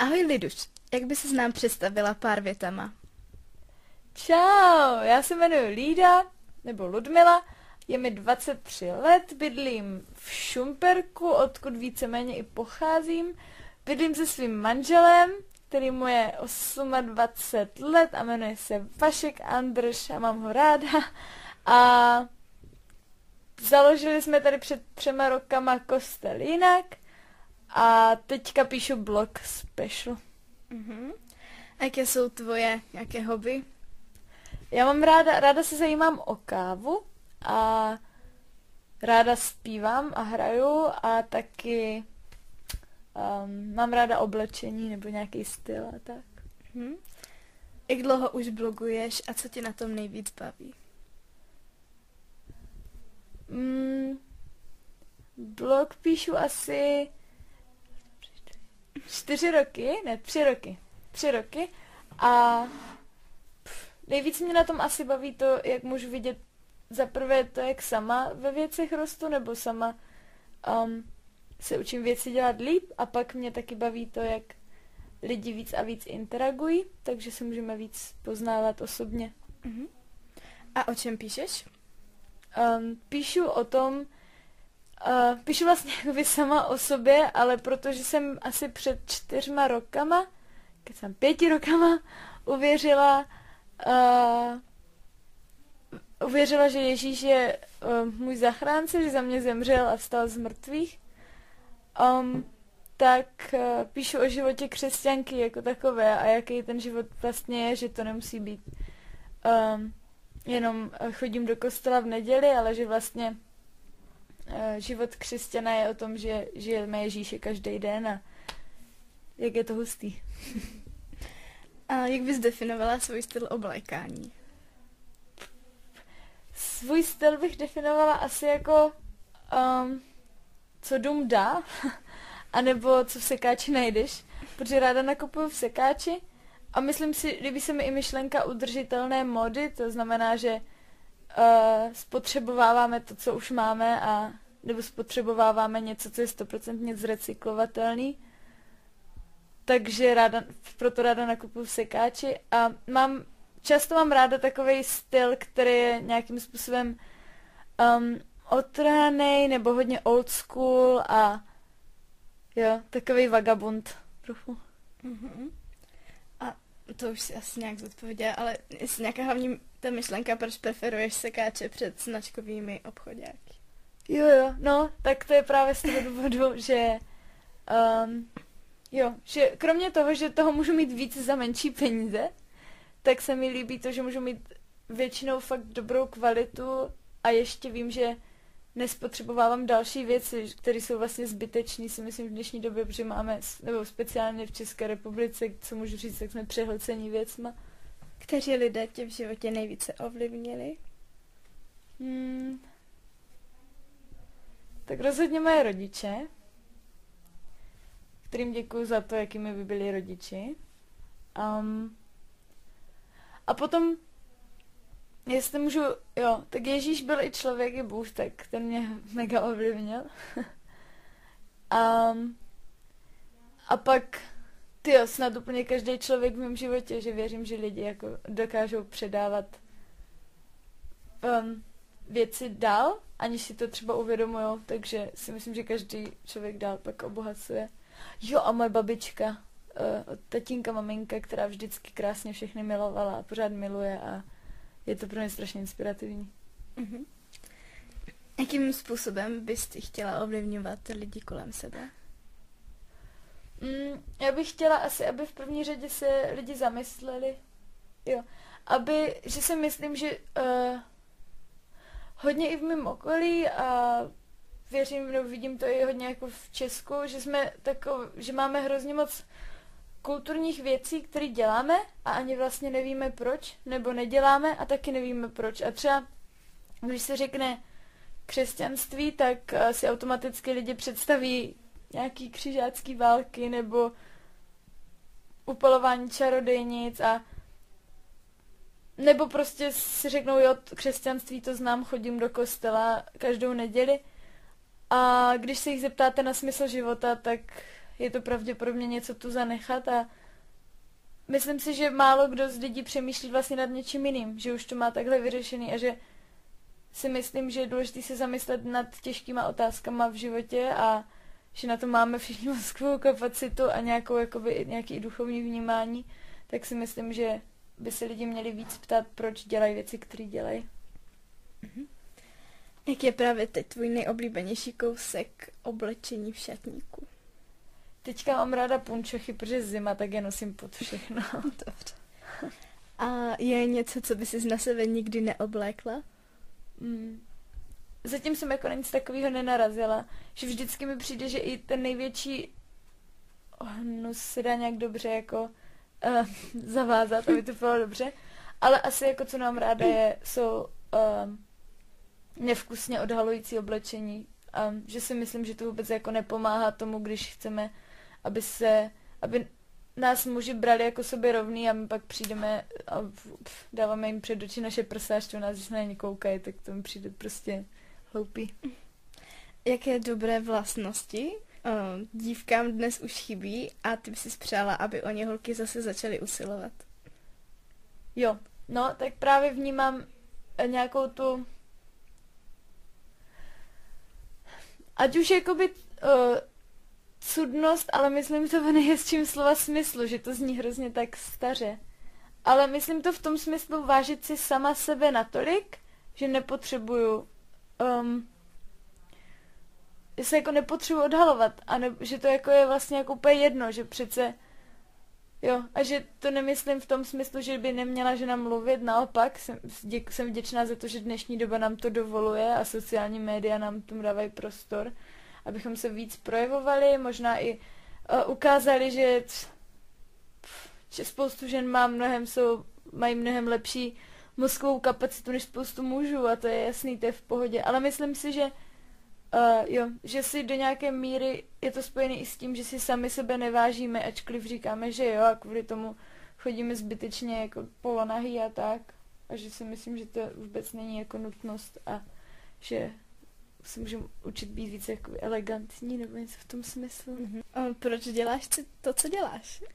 Ahoj Liduš, jak by ses nám představila pár větama? Čau, já se jmenuji Lída, nebo Ludmila, je mi 23 let, bydlím v Šumperku, odkud víceméně i pocházím. Bydlím se svým manželem, který mu je 28 let a jmenuje se Vašek Andrš a mám ho ráda. A založili jsme tady před 3 rokama kostel jinak a teďka píšu blog Special. A jaké jsou tvoje nějaké hobby? Já mám ráda se zajímám o kávu a ráda zpívám a hraju a taky mám ráda oblečení nebo nějaký styl a tak. Jak dlouho už bloguješ a co tě na tom nejvíc baví? Blog píšu asi 4 roky, ne 3 roky. 3 roky a nejvíc mě na tom asi baví to, jak můžu vidět za prvé to, jak sama ve věcech rostu, nebo sama se učím věci dělat líp a pak mě taky baví to, jak lidi víc a víc interagují, takže se můžeme víc poznávat osobně. A o čem píšeš? Píšu o tom, píšu vlastně jakoby sama o sobě, ale protože jsem asi před 4 rokama, když jsem 5 rokama, uvěřila, že Ježíš je můj zachránce, že za mě zemřel a vstal z mrtvých, tak píšu o životě křesťanky jako takové a jaký ten život vlastně je, že to nemusí být jenom chodím do kostela v neděli, ale že vlastně život křesťana je o tom, že žijeme Ježíše každý den a jak je to hustý. A jak bys definovala svůj styl oblékání? Svůj styl bych definovala asi jako co dům dá, anebo co v sekáči najdeš, protože ráda nakupuju v sekáči a myslím si, líbí se mi i myšlenka udržitelné módy, to znamená, že spotřebováváme to, co už máme, nebo spotřebováváme něco, co je 100% zrecyklovatelný. Takže proto ráda nakupuju v sekáči a často mám ráda takovej styl, který je nějakým způsobem otrhanej nebo hodně old school a jo, takovej vagabund trochu. A to už si asi nějak zodpověděla, ale jestli nějaká hlavní ta myšlenka, proč preferuješ sekáče před značkovými obchodáky? Jo, no, tak to je právě z toho důvodu, že že kromě toho, že toho můžu mít víc za menší peníze, tak se mi líbí to, že můžu mít většinou fakt dobrou kvalitu a ještě vím, že nespotřebovávám další věci, které jsou vlastně zbytečné, si myslím v dnešní době, protože máme, nebo speciálně v České republice, co můžu říct, tak jsme přehlcení věcma. Kteří lidé tě v životě nejvíce ovlivnili? Tak rozhodně moje rodiče, kterým děkuju za to, jakými by byli rodiči. A potom, jestli můžu, tak Ježíš byl i člověk, i Bůh, tak ten mě mega ovlivnil. A pak, snad úplně každý člověk v mém životě, že věřím, že lidi jako dokážou předávat věci dál, aniž si to třeba uvědomujou, takže si myslím, že každý člověk dál pak obohacuje. Jo, a moje babička, od tatínka, maminka, která vždycky krásně všechny milovala a pořád miluje a je to pro mě strašně inspirativní. Jakým způsobem bys ty chtěla ovlivňovat lidi kolem sebe? Já bych chtěla asi, aby v první řadě se lidi zamysleli. Že si myslím, že hodně i v mém okolí a věřím, nebo vidím to i hodně jako v Česku, že máme hrozně moc kulturních věcí, které děláme a ani vlastně nevíme proč, nebo neděláme a taky nevíme proč. A třeba, když se řekne křesťanství, tak si automaticky lidi představí nějaký křižácký války nebo upalování čarodejnic nebo prostě si řeknou, jo, křesťanství to znám, chodím do kostela každou neděli. A když se jich zeptáte na smysl života, tak je to pravděpodobně něco tu zanechat a myslím si, že málo kdo z lidí přemýšlí vlastně nad něčím jiným, že už to má takhle vyřešený a že si myslím, že je důležité se zamyslet nad těžkýma otázkama v životě a že na to máme všichni mozkovou kapacitu a nějaký duchovní vnímání, tak si myslím, že by se lidi měli víc ptát, proč dělají věci, které dělají. Jak je právě teď tvůj nejoblíbenější kousek oblečení v šatníku? Teďka mám ráda punčochy, protože zima, tak je nosím pod všechno. Dobře. A je něco, co by si na sebe nikdy neoblékla? Zatím jsem jako nic takového nenarazila, že vždycky mi přijde, že i ten největší hnus se dá nějak dobře jako zavázat, aby to bylo dobře, ale asi jako co nám ráda jsou nevkusně odhalující oblečení a že si myslím, že to vůbec jako nepomáhá tomu, když chceme, aby nás muži brali jako sobě rovný a my pak přijdeme a dáváme jim před oči naše prsa, až to nás, když na ně koukají, tak to mi přijde prostě hloupý. Jaké dobré vlastnosti dívkám dnes už chybí a ty by si přála, aby o ně holky zase začaly usilovat? Jo, no, tak právě vnímám nějakou tu ať už jakoby cudnost, ale myslím to v nejhezčím slova smyslu, že to zní hrozně tak staře. Ale myslím to v tom smyslu vážit si sama sebe natolik, že nepotřebuju se jako nepotřebuji odhalovat a že to jako je vlastně jako úplně jedno, že přece jo, a že to nemyslím v tom smyslu, že by neměla žena mluvit, naopak jsem vděčná za to, že dnešní doba nám to dovoluje a sociální média nám tomu dávají prostor, abychom se víc projevovali, možná i ukázali, že spoustu žen mají mnohem lepší mozkovou kapacitu než spoustu mužů a to je jasný, to je v pohodě, ale myslím si, že že si do nějaké míry je to spojené i s tím, že si sami sebe nevážíme, ačkoliv říkáme, že jo, a kvůli tomu chodíme zbytečně jako polonahý a tak. A že si myslím, že to vůbec není jako nutnost a že se můžeme učit být více jako elegantní nebo něco v tom smyslu. A proč děláš to, co děláš?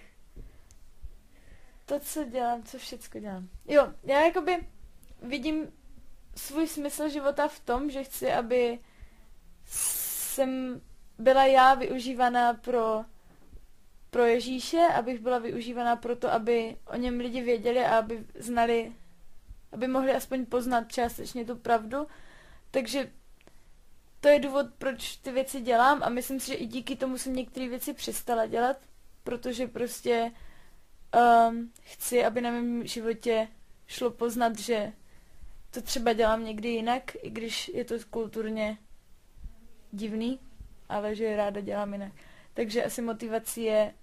To, co dělám, co všecko dělám. Jo, já jakoby vidím svůj smysl života v tom, že chci, aby jsem byla já využívaná pro Ježíše, abych byla využívaná pro to, aby o něm lidi věděli a aby znali, aby mohli aspoň poznat částečně tu pravdu. Takže to je důvod, proč ty věci dělám a myslím si, že i díky tomu jsem některé věci přestala dělat, protože prostě chci, aby na mém životě šlo poznat, že to třeba dělám někdy jinak, i když je to kulturně divný, ale že ráda dělám jinak. Takže asi motivací je,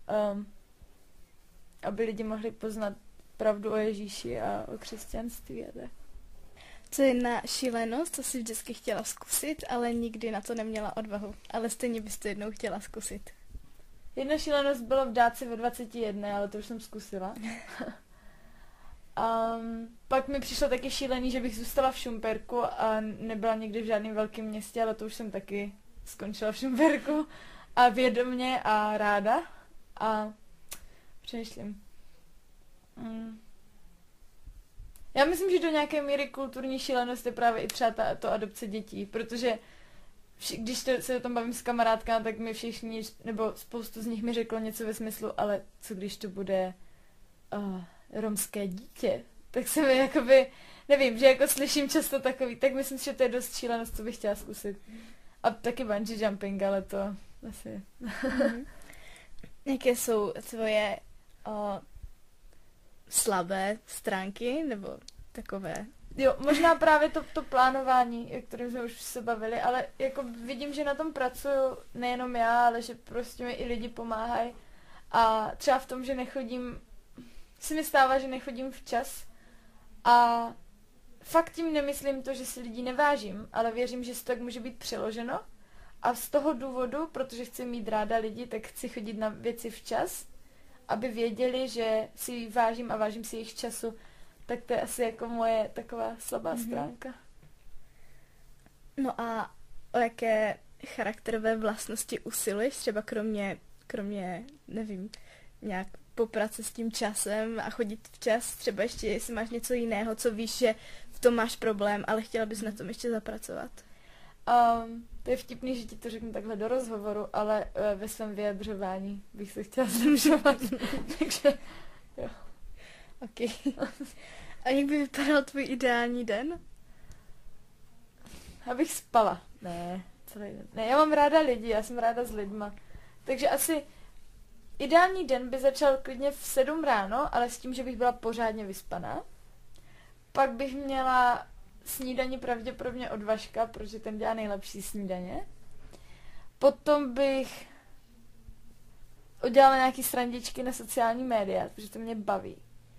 aby lidi mohli poznat pravdu o Ježíši a o křesťanství a tak. Co je jedna šílenost, co jsi vždycky chtěla zkusit, ale nikdy na to neměla odvahu. Ale stejně bys to jednou chtěla zkusit. Jedna šílenost bylo vdát se ve 21, ale to už jsem zkusila. Pak mi přišlo taky šílený, že bych zůstala v Šumperku a nebyla někdy v žádném velkém městě, ale to už jsem taky skončila v Šumperku a vědomě a ráda. A přemýšlím. Já myslím, že do nějaké míry kulturní šílenost je právě i třeba to adopce dětí, protože když se o tom bavím s kamarádkami, tak mi všichni, nebo spoustu z nich mi řeklo něco ve smyslu, ale co když to bude romské dítě? Tak se mi jakoby, nevím, že jako slyším často takový, tak myslím, že to je dost šílenost, co bych chtěla zkusit. A taky bungee jumping, ale to asi. Jaké jsou tvoje slabé stránky, nebo takové? Jo, možná právě to plánování, o kterém jsme už se bavili, ale jako vidím, že na tom pracuju nejenom já, ale že prostě mi i lidi pomáhají. A třeba v tom, že si mi stává, že nechodím včas. A fakt tím nemyslím to, že si lidí nevážím, ale věřím, že si to tak může být přeloženo. A z toho důvodu, protože chci mít ráda lidi, tak chci chodit na věci včas, aby věděli, že si vážím a vážím si jejich času. Tak to je asi jako moje taková slabá stránka. No a o jaké charakterové vlastnosti usiluješ, třeba kromě kromě, nevím, nějak poprat se s tím časem a chodit včas, třeba ještě, jestli máš něco jiného, co víš, že v tom máš problém, ale chtěla bys na tom ještě zapracovat. To je vtipný, že ti to řeknu takhle do rozhovoru, ale ve svém vyjadřování bych se chtěla zlepšovat. Takže, jo. Ok. A jak by vypadal tvůj ideální den? Abych spala. Ne, celý den. Ne, já mám ráda lidi, já jsem ráda s lidma. Takže asi ideální den by začal klidně v 7 ráno, ale s tím, že bych byla pořádně vyspaná. Pak bych měla snídani pravděpodobně od Vaška, protože ten dělá nejlepší snídaně. Potom bych udělala nějaký srandičky na sociální média, protože to mě baví.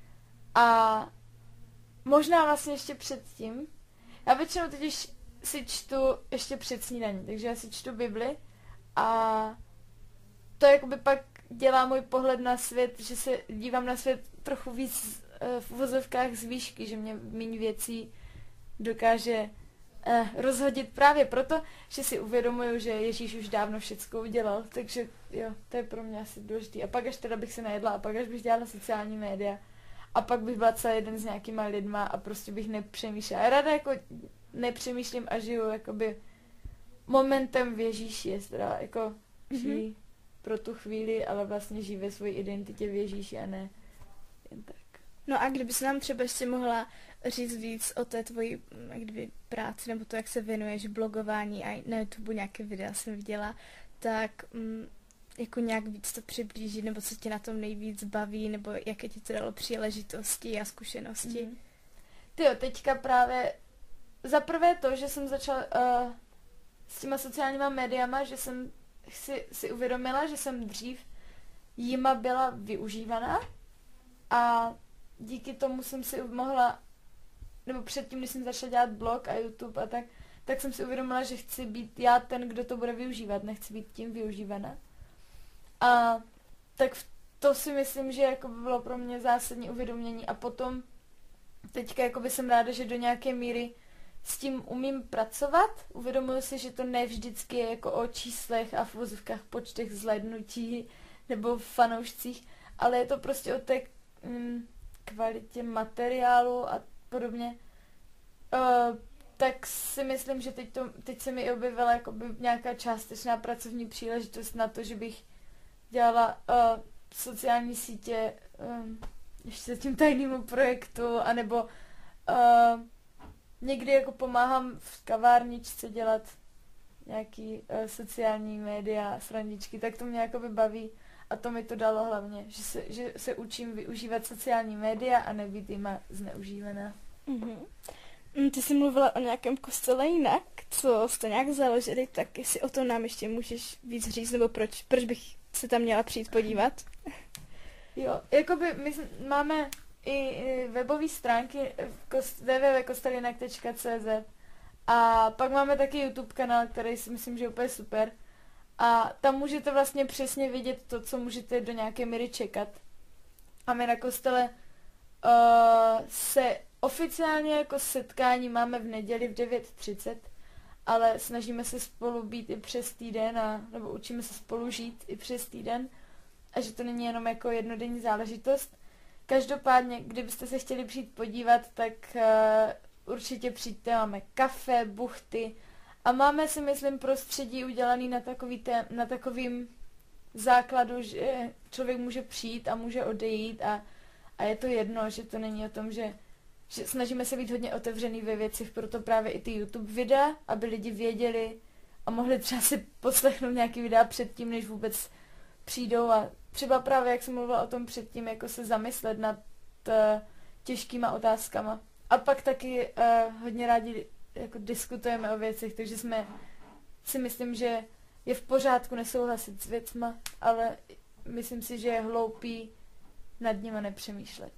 A možná vlastně ještě předtím. Já většinou totiž si čtu ještě před snídaní, takže já si čtu Bibli a to jakoby pak dělá můj pohled na svět, že se dívám na svět trochu víc v uvozovkách z výšky, že mě méně věcí dokáže rozhodit právě proto, že si uvědomuju, že Ježíš už dávno všecko udělal, takže jo, to je pro mě asi důležitý. A pak až teda bych se najedla a pak až bych dělala sociální média a pak bych byla celý den s nějakýma lidma a prostě bych nepřemýšlela. Já ráda jako nepřemýšlím a žiju jakoby momentem v Ježíši, je teda jako žijí pro tu chvíli, ale vlastně žijí ve své identitě v Ježíši a ne jen tak. No a kdybys nám třeba ještě mohla říct víc o té tvojí kdyby, práci, nebo to, jak se věnuješ blogování a na YouTube nějaké videa jsem viděla, tak jako nějak víc to přiblížit, nebo co tě na tom nejvíc baví, nebo jaké ti to dalo příležitosti a zkušenosti. Tyjo, teďka právě za prvé to, že jsem začala s těma sociálníma médiama, že jsem si uvědomila, že jsem dřív jima byla využívaná a díky tomu jsem si mohla, nebo předtím, když jsem začala dělat blog a YouTube a tak jsem si uvědomila, že chci být já ten, kdo to bude využívat, nechci být tím využívaná. A tak to si myslím, že jako by bylo pro mě zásadní uvědomění a potom teďka jako by jsem ráda, že do nějaké míry s tím umím pracovat. Uvědomuji si, že to ne vždycky je jako o číslech a v vozovkách počtech zhlédnutí nebo fanoušcích, ale je to prostě o té kvalitě materiálu a podobně. Tak si myslím, že teď se mi objevila jakoby nějaká částečná pracovní příležitost na to, že bych dělala sociální sítě ještě tím tajnému projektu, anebo někdy jako pomáhám v kavárničce dělat nějaký sociální média, srandičky, tak to mě jakoby baví a to mi to dalo hlavně, že se učím využívat sociální média a nebýt jima zneužívaná. Ty jsi mluvila o nějakém kostele jinak, co jste nějak založili, tak jestli o tom nám ještě můžeš víc říct, nebo proč bych se tam měla přijít podívat? Jo, jakoby my máme i webové stránky www.kostelinak.cz a pak máme taky YouTube kanál, který si myslím, že je úplně super a tam můžete vlastně přesně vidět to, co můžete do nějaké míry čekat. A my na kostele se oficiálně jako setkání máme v neděli v 9:30, ale snažíme se spolu být i přes týden, nebo učíme se spolu žít i přes týden a že to není jenom jako jednodenní záležitost. Každopádně, kdybyste se chtěli přijít podívat, tak určitě přijďte, máme kafe, buchty a máme si, myslím, prostředí udělaný na takovým základu, že člověk může přijít a může odejít a je to jedno, že to není o tom, že snažíme se být hodně otevřený ve věcech, proto právě i ty YouTube videa, aby lidi věděli a mohli třeba si poslechnout nějaký videa předtím, než vůbec přijdou a třeba právě, jak jsem mluvila o tom předtím, jako se zamyslet nad těžkýma otázkama. A pak taky hodně rádi jako diskutujeme o věcech, takže si myslím, že je v pořádku nesouhlasit s věcma, ale myslím si, že je hloupý nad nima nepřemýšlet.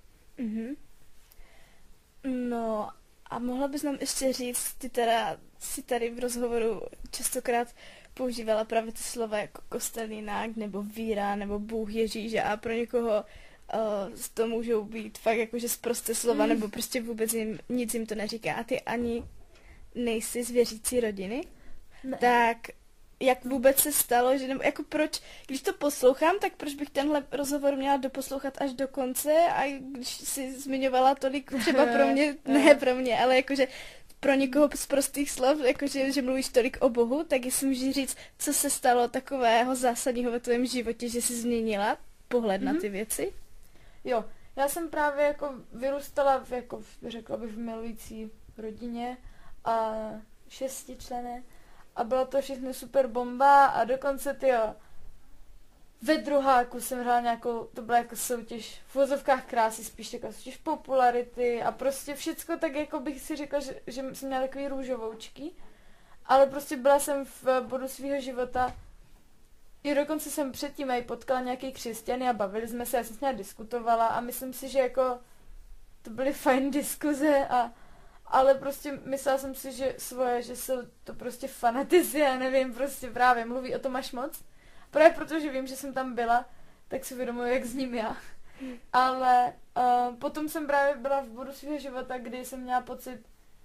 No a mohla bys nám ještě říct, ty teda si tady v rozhovoru častokrát používala právě ty slova jako kostelínak, nebo víra, nebo Bůh, Ježíš a pro někoho to můžou být fakt jakože sprosté slova, nebo prostě vůbec nic jim to neříká a ty ani nejsi z věřící rodiny, Ne. tak jak vůbec se stalo, že nebo jako proč, když to poslouchám, tak proč bych tenhle rozhovor měla doposlouchat až do konce a když si zmiňovala tolik třeba pro mě, ne pro mě, ale jakože pro někoho z prostých slov, jakože že mluvíš tolik o Bohu, tak jestli můžeš říct, co se stalo takového zásadního ve tvém životě, že jsi změnila pohled na ty věci? Jo, já jsem právě jako vyrůstala řekla bych v milující rodině a 6členné a bylo to všechno super bomba a dokonce ve druháku jsem hrála nějakou, to byla jako soutěž v vozovkách krásy, spíš taková soutěž popularity a prostě všecko tak jako bych si řekla, že jsem měla takový růžovoučky, ale prostě byla jsem v bodu svého života. I dokonce jsem předtím i potkala nějaký křesťany a bavili jsme se, já jsem s ním diskutovala a myslím si, že jako to byly fajn diskuze ale prostě myslela jsem si, že jsou to prostě fanatici, já nevím, prostě právě mluví o tom až moc. Právě protože vím, že jsem tam byla, tak si uvědomuji, jak zním já. Ale potom jsem právě byla v bodu svého života, kdy jsem měla pocit,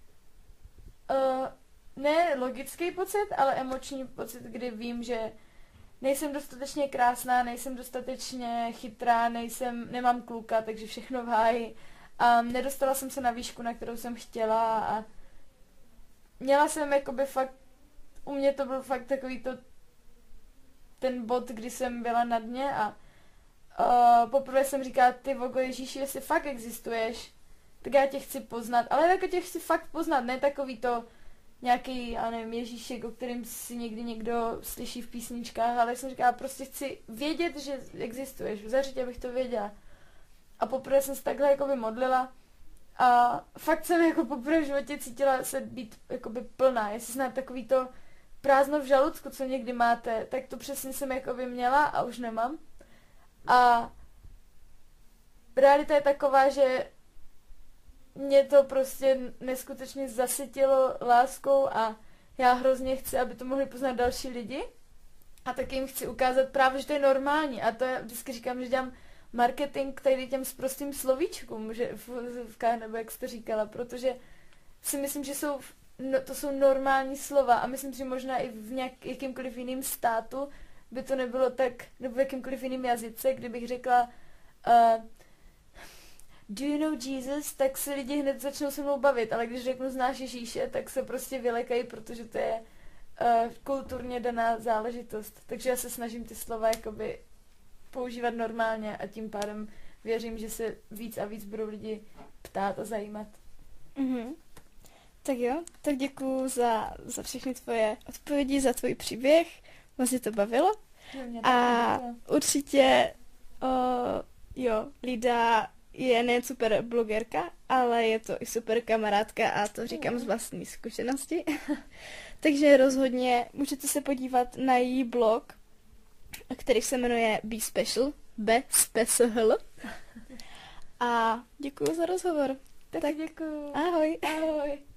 ne logický pocit, ale emoční pocit, kdy vím, že nejsem dostatečně krásná, nejsem dostatečně chytrá, nemám kluka, takže všechno v háji. A nedostala jsem se na výšku, na kterou jsem chtěla a měla jsem jakoby fakt, u mě to byl fakt takový ten bod, kdy jsem byla na dně a poprvé jsem říkala, ty vogo Ježíši, jestli fakt existuješ, tak já tě chci poznat, ale jako tě chci fakt poznat, ne takový to nějaký, já nevím, Ježíšek, o kterým si někdy někdo slyší v písničkách, ale jsem říkala, prostě chci vědět, že existuješ, v zařitě abych to věděla. A poprvé jsem se takhle jakoby modlila a fakt jsem jako poprvé v životě cítila se být jakoby plná, jestli snad takový to prázdno v žaludku, co někdy máte, tak to přesně jsem jakoby měla a už nemám. A realita je taková, že mě to prostě neskutečně zasytilo láskou a já hrozně chci, aby to mohli poznat další lidi a taky jim chci ukázat právě, že to je normální a to já vždycky říkám, že dělám marketing tady těm sprostým slovíčkům, že nebo jak jsi to říkala, protože si myslím, že to jsou normální slova a myslím, že možná i v jakýmkoliv jiným státu by to nebylo tak, nebo v jakýmkoliv jiným jazyce, kdybych řekla do you know Jesus, tak se lidi hned začnou se mnou bavit, ale když řeknu znáš Ježíše, tak se prostě vylekají, protože to je kulturně daná záležitost. Takže já se snažím ty slova jakoby používat normálně a tím pádem věřím, že se víc a víc budou lidi ptát a zajímat. Mhm. Tak jo, tak děkuju za všechny tvoje odpovědi, za tvůj příběh. Moc mě to bavilo. A určitě Lída je nejen super blogerka, ale je to i super kamarádka a to říkám z vlastní zkušenosti. Takže rozhodně můžete se podívat na její blog, který se jmenuje Be Special, B-Special. A děkuju za rozhovor. Tak děkuju. Ahoj. Ahoj.